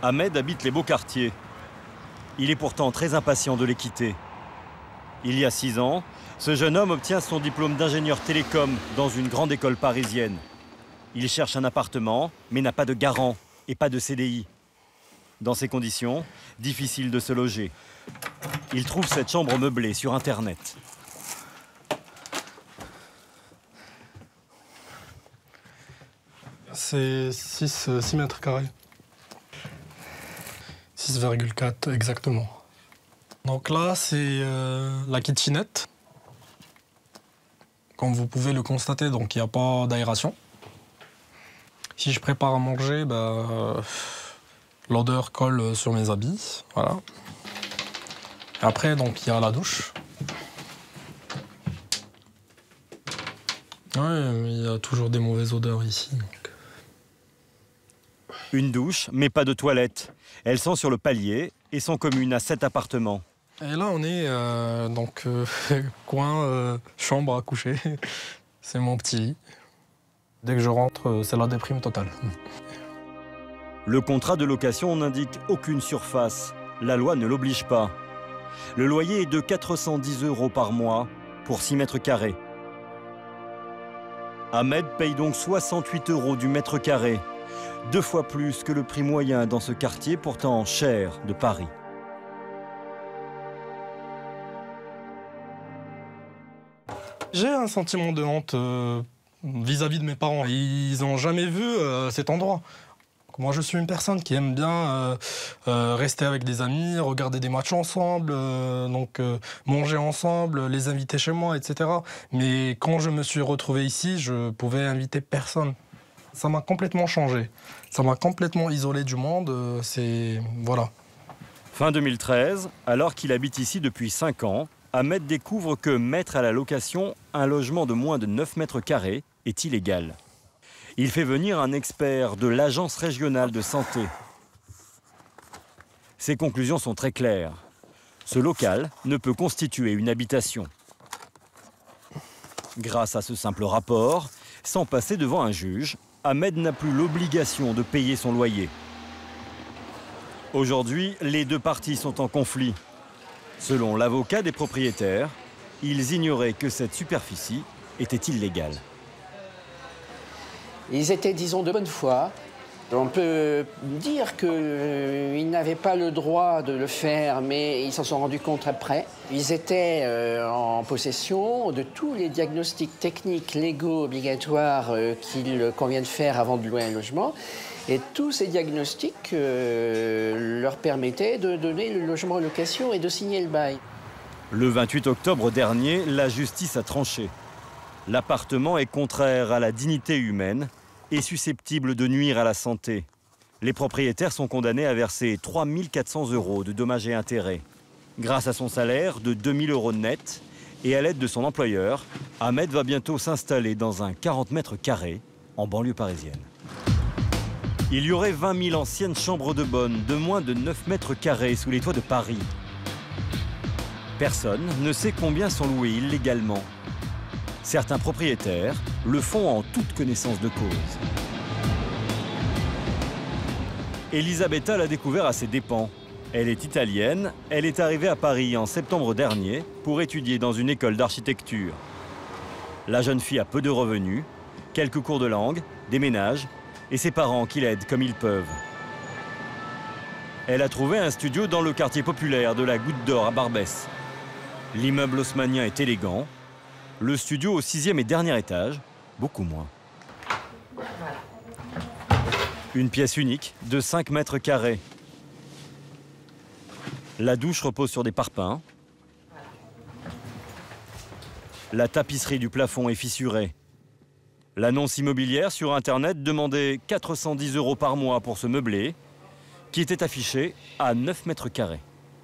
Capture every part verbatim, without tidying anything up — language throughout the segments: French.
Ahmed habite les beaux quartiers. Il est pourtant très impatient de les quitter. Il y a six ans, ce jeune homme obtient son diplôme d'ingénieur télécom dans une grande école parisienne. Il cherche un appartement, mais n'a pas de garant et pas de C D I. Dans ces conditions, difficile de se loger. Il trouve cette chambre meublée sur Internet. C'est six mètres carrés. six virgule quatre exactement. Donc là, c'est euh, la kitchenette. Comme vous pouvez le constater, donc il n'y a pas d'aération. Si je prépare à manger, bah, euh, l'odeur colle sur mes habits. Voilà. Après, donc il y a la douche. Ouais, il y a toujours des mauvaises odeurs ici. Donc. Une douche, mais pas de toilette. Elles sont sur le palier et sont communes à sept appartements. Et là, on est euh, donc euh, coin euh, chambre à coucher. C'est mon petit lit. Dès que je rentre, c'est la déprime totale. Le contrat de location n'indique aucune surface. La loi ne l'oblige pas. Le loyer est de quatre cent dix euros par mois pour six mètres carrés. Ahmed paye donc soixante-huit euros du mètre carré, deux fois plus que le prix moyen dans ce quartier pourtant cher de Paris. J'ai un sentiment de honte euh, vis-à-vis de mes parents. Ils n'ont jamais vu euh, cet endroit. Moi, je suis une personne qui aime bien euh, euh, rester avec des amis, regarder des matchs ensemble, euh, donc euh, manger ensemble, les inviter chez moi, et cetera. Mais quand je me suis retrouvé ici, je pouvais inviter personne. Ça m'a complètement changé. Ça m'a complètement isolé du monde. Euh, c'est voilà. Fin deux mille treize, alors qu'il habite ici depuis cinq ans, Ahmed découvre que mettre à la location un logement de moins de neuf mètres carrés est illégal. Il fait venir un expert de l'Agence régionale de santé. Ses conclusions sont très claires. Ce local ne peut constituer une habitation. Grâce à ce simple rapport, sans passer devant un juge, Ahmed n'a plus l'obligation de payer son loyer. Aujourd'hui, les deux parties sont en conflit. Selon l'avocat des propriétaires, ils ignoraient que cette superficie était illégale. Ils étaient, disons, de bonne foi. On peut dire qu'ils euh, n'avaient pas le droit de le faire, mais ils s'en sont rendus compte après. Ils étaient euh, en possession de tous les diagnostics techniques légaux obligatoires euh, qu'il convient de faire avant de louer un logement. Et tous ces diagnostics euh, leur permettaient de donner le logement en location et de signer le bail. Le vingt-huit octobre dernier, la justice a tranché. L'appartement est contraire à la dignité humaine et susceptible de nuire à la santé. Les propriétaires sont condamnés à verser trois mille quatre cents euros de dommages et intérêts. Grâce à son salaire de deux mille euros net et à l'aide de son employeur, Ahmed va bientôt s'installer dans un quarante mètres carrés en banlieue parisienne. Il y aurait vingt mille anciennes chambres de bonne de moins de neuf mètres carrés sous les toits de Paris. Personne ne sait combien sont loués illégalement. Certains propriétaires le font en toute connaissance de cause. Elisabetta l'a découvert à ses dépens. Elle est italienne, elle est arrivée à Paris en septembre dernier pour étudier dans une école d'architecture. La jeune fille a peu de revenus, quelques cours de langue, déménage et ses parents qui l'aident comme ils peuvent. Elle a trouvé un studio dans le quartier populaire de la Goutte d'Or à Barbès. L'immeuble haussmannien est élégant. Le studio au sixième et dernier étage, beaucoup moins. Une pièce unique de cinq mètres carrés. La douche repose sur des parpaings. La tapisserie du plafond est fissurée. L'annonce immobilière sur Internet demandait quatre cent dix euros par mois pour ce meublé, qui était affiché à neuf mètres carrés.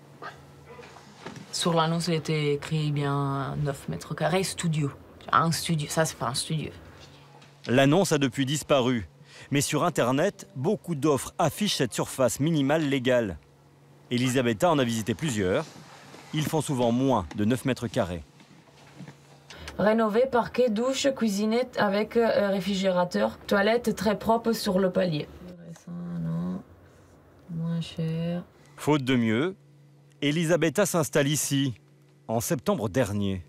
Sur l'annonce, il était écrit bien neuf mètres carrés, studio. Un studio, ça c'est pas un studio. L'annonce a depuis disparu. Mais sur Internet, beaucoup d'offres affichent cette surface minimale légale. Elisabetta en a visité plusieurs. Ils font souvent moins de neuf mètres carrés. Rénové, parquet, douche, cuisinette avec euh, réfrigérateur, toilette très propre sur le palier. Moins moins cher. Faute de mieux, Elisabetta s'installe ici, en septembre dernier.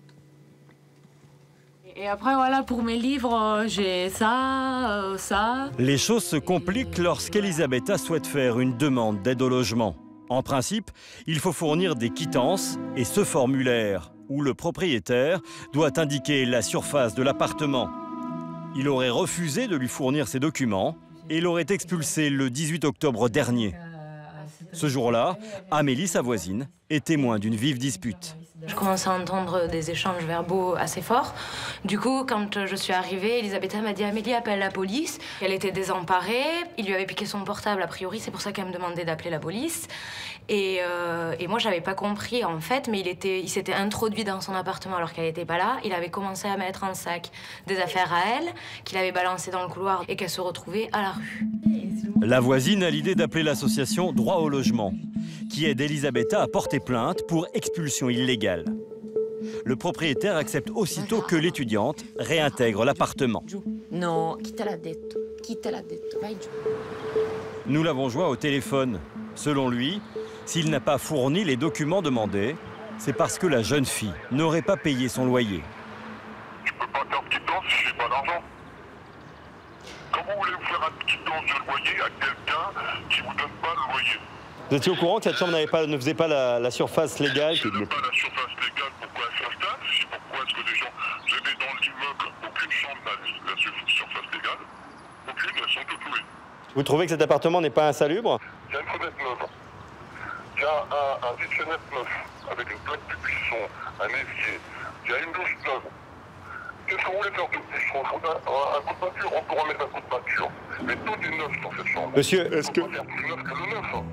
Et après, voilà, pour mes livres, j'ai ça, euh, ça. Les choses se compliquent lorsqu'Elisabetta souhaite faire une demande d'aide au logement. En principe, il faut fournir des quittances et ce formulaire où le propriétaire doit indiquer la surface de l'appartement. Il aurait refusé de lui fournir ces documents et l'aurait expulsé le dix-huit octobre dernier. Ce jour-là, Amélie, sa voisine, est témoin d'une vive dispute. Je commençais à entendre des échanges verbaux assez forts. Du coup, quand je suis arrivée, Elisabetta m'a dit « Amélie, appelle la police ». Elle était désemparée, il lui avait piqué son portable a priori, c'est pour ça qu'elle me demandait d'appeler la police. Et, euh, et moi, j'avais pas compris en fait, mais il était, il s'était introduit dans son appartement alors qu'elle n'était pas là. Il avait commencé à mettre en sac des affaires à elle, qu'il avait balancé dans le couloir et qu'elle se retrouvait à la rue. La voisine a l'idée d'appeler l'association Droit au logement, qui aide Elisabetta à porter plainte pour expulsion illégale. Le propriétaire accepte aussitôt que l'étudiante réintègre l'appartement. Non, chi te l'ha detto? Chi te l'ha detto? Vai giù. Nous l'avons joint au téléphone. Selon lui, s'il n'a pas fourni les documents demandés, c'est parce que la jeune fille n'aurait pas payé son loyer. Je peux pas faire de quittance si j'ai pas d'argent. Comment voulez-vous faire une quittance de loyer à quelqu'un qui vous donne pas le loyer? Vous étiez au courant que cette chambre n'avait pas, ne faisait pas la, la surface légale? Je n'ai pas la surface légale, pourquoi elle s'installe? Si pourquoi est-ce que des gens... Je vais dans l'immeuble, aucune chambre n'a la surface légale. Aucune, elles sont toutes louées. Vous trouvez que cet appartement n'est pas insalubre? Il y a une fenêtre neuve. Il y a un, un vide-fenêtre neuf, avec une plaque de cuisson, un évier. Il y a une douche neuve. Qu'est-ce qu'on voulait faire de plus? Un coup de peinture, on peut remettre un coup de peinture. Mais tout est neuf dans cette chambre. Monsieur, est-ce que... On peut faire plus neuf que le neuf. Hein.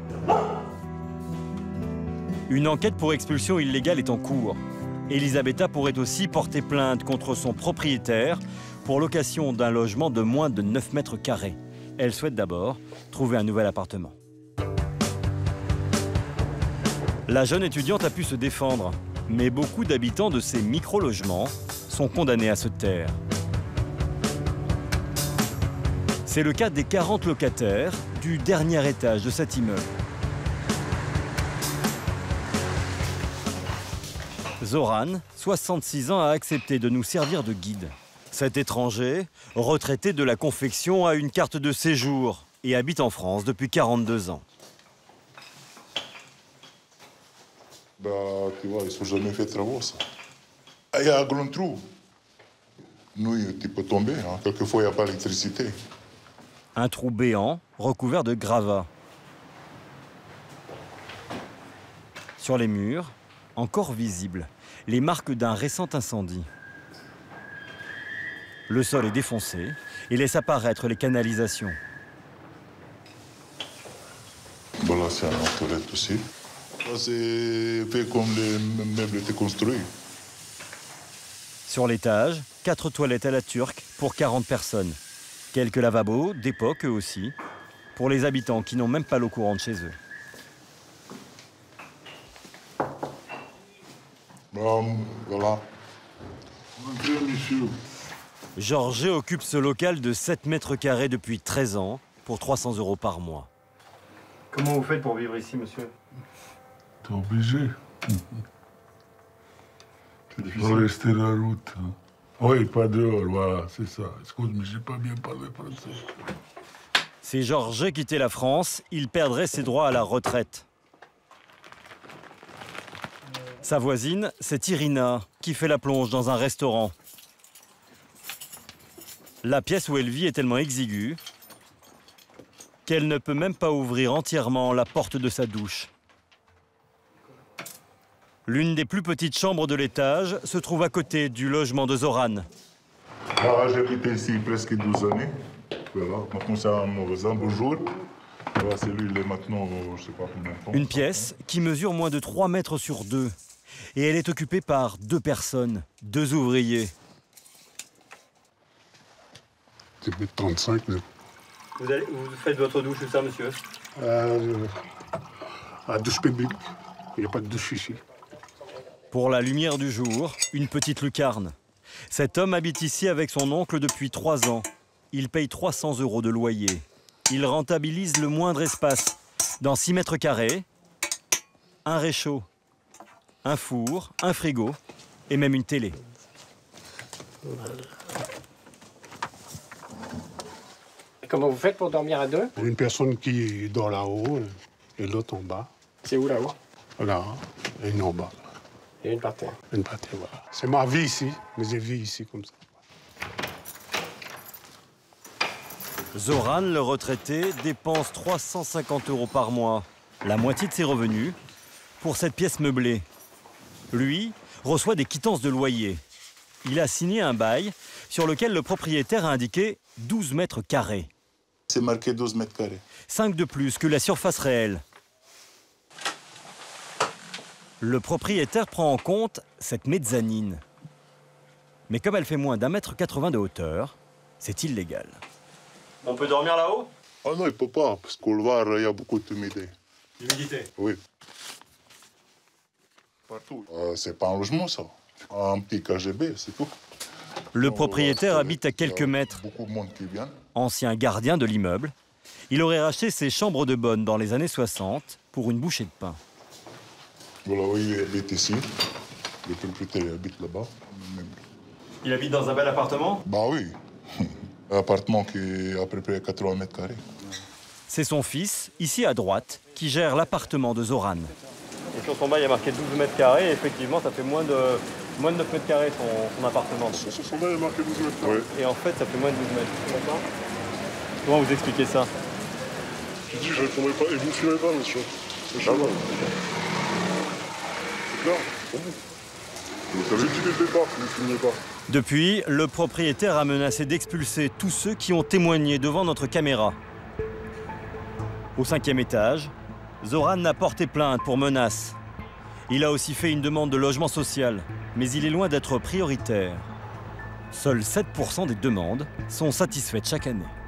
Une enquête pour expulsion illégale est en cours. Elisabetta pourrait aussi porter plainte contre son propriétaire pour location d'un logement de moins de neuf mètres carrés. Elle souhaite d'abord trouver un nouvel appartement. La jeune étudiante a pu se défendre, mais beaucoup d'habitants de ces micro-logements sont condamnés à se taire. C'est le cas des quarante locataires du dernier étage de cet immeuble. Zoran, soixante-six ans, a accepté de nous servir de guide. Cet étranger, retraité de la confection, a une carte de séjour et habite en France depuis quarante-deux ans. Bah, tu vois, ils sont jamais fait de travaux, ça. Il y a un grand trou. Nous, tu peux tomber, hein. Quelquefois, il n'y a pas d'électricité. Un trou béant recouvert de gravats. Sur les murs, encore visibles, les marques d'un récent incendie. Le sol est défoncé et laisse apparaître les canalisations. Bon, là, c'est un toilette aussi. C'est fait comme les meubles étaient construits. Sur l'étage, quatre toilettes à la turque pour quarante personnes. Quelques lavabos d'époque eux aussi, pour les habitants qui n'ont même pas l'eau courante chez eux. Bon, voilà. Entrez, monsieur. Georges occupe ce local de sept mètres carrés depuis treize ans pour trois cents euros par mois. Comment vous faites pour vivre ici, monsieur? T'es obligé. C'est difficile. Faut rester la route. Oui, pas dehors, voilà, c'est ça. Excuse-moi, j'ai pas bien parlé français. Si Georges quittait la France, il perdrait ses droits à la retraite. Sa voisine, c'est Irina, qui fait la plonge dans un restaurant. La pièce où elle vit est tellement exiguë qu'elle ne peut même pas ouvrir entièrement la porte de sa douche. L'une des plus petites chambres de l'étage se trouve à côté du logement de Zoran. Ah, j'habite ici presque douze années. Voilà, maintenant c'est un voisin, bonjour. Voilà, c'est lui, il est maintenant, je sais pas combien de temps. Une pièce qui mesure moins de trois mètres sur deux. Et elle est occupée par deux personnes, deux ouvriers. C'est peut-être trente-cinq, mais... Vous, allez, vous faites votre douche, ça, monsieur? Euh, à douche publique. Il n'y a pas de douche ici. Pour la lumière du jour, une petite lucarne. Cet homme habite ici avec son oncle depuis trois ans. Il paye trois cents euros de loyer. Il rentabilise le moindre espace, Dans six mètres carrés, un réchaud, un four, un frigo et même une télé. Comment vous faites pour dormir à deux? Une personne qui dort là-haut et l'autre en bas. C'est où là-haut? Là, et une en bas. Et une par terre. Une par terre, voilà. C'est ma vie ici, mais je vis ici comme ça. Zoran, le retraité, dépense trois cent cinquante euros par mois, la moitié de ses revenus, pour cette pièce meublée. Lui reçoit des quittances de loyer. Il a signé un bail sur lequel le propriétaire a indiqué douze mètres carrés. C'est marqué douze mètres carrés. cinq de plus que la surface réelle. Le propriétaire prend en compte cette mezzanine. Mais comme elle fait moins d'un mètre quatre-vingts de hauteur, c'est illégal. On peut dormir là-haut? Ah non, il ne peut pas, parce qu'au couloir, il y a beaucoup d'humidité. L'humidité? Oui. Partout. Euh, c'est pas un logement, ça. Un petit K G B, c'est tout. Le propriétaire habite à quelques mètres. Beaucoup de monde qui vient. Ancien gardien de l'immeuble, il aurait racheté ses chambres de bonne dans les années soixante pour une bouchée de pain. Voilà, oui, il habite ici. Le propriétaire habite là-bas. Il habite dans un bel appartement? Bah oui. Un appartement qui est à peu près quatre-vingts mètres carrés. C'est son fils, ici à droite, qui gère l'appartement de Zoran. Et sur son bail, il y a marqué douze mètres carrés. Et effectivement, ça fait moins de, moins de neuf mètres carrés son, son appartement. Sur son bail, il y a marqué douze mètres carrés. Et en fait, ça fait moins de douze mètres. D'accord. Comment vous expliquez ça? Je dis, je ne répondrai pas. Et vous ne filmez pas, monsieur. C'est clair. C'est clair. Vous savez qui dès le départ, vous ne filmez pas. Depuis, le propriétaire a menacé d'expulser tous ceux qui ont témoigné devant notre caméra. Au cinquième étage, Zoran a porté plainte pour menace. Il a aussi fait une demande de logement social, mais il est loin d'être prioritaire. Seuls sept pour cent des demandes sont satisfaites chaque année.